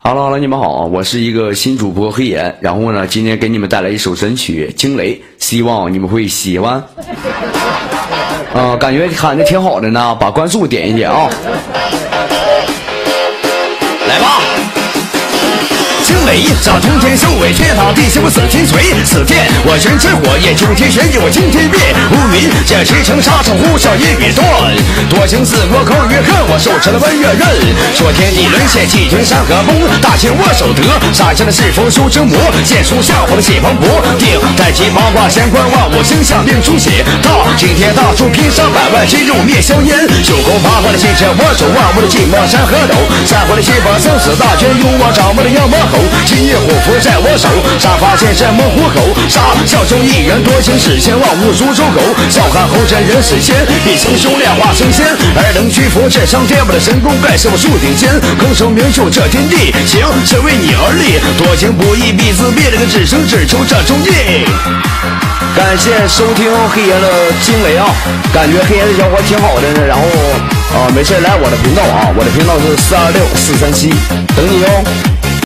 Hello， 你们好，我是一个新主播黑岩，然后呢，今天给你们带来一首神曲《惊雷》，希望你们会喜欢。感觉喊的挺好的呢，把关注点一点啊。来吧。惊雷炸通天修为，天塌地陷我死天锤，死电我人之火焰，九天玄翼我惊天变，乌云这驰骋沙场呼啸一语断，多情四国口语恨，我手持了文月刃，说天地沦陷，气吞山河崩，大秦我手得，杀下的是风书之魔，剑书下火的血磅礴，定太极八卦乾坤万物星象并书写，大惊天大树劈伤百万金肉灭硝烟，九宫八卦的气势我手万物的寂寞山河斗，三回的七把生死大权由我掌握的妖魔吼，金玉虎符在我手，杀伐剑山猛虎口，杀笑中一人多情实现万物如周狗，笑看后真人世间，必曾修炼化成仙，而能屈服这上天，我的神功盖世我树顶尖，更受名就这天地，行是为你而立，多情不义必自毙，这个只生只求这忠义。感谢收听黑爷的惊雷啊，感觉黑爷的小伙挺好的呢，然后没事来我的频道啊，我的频道是426-437，等你哦。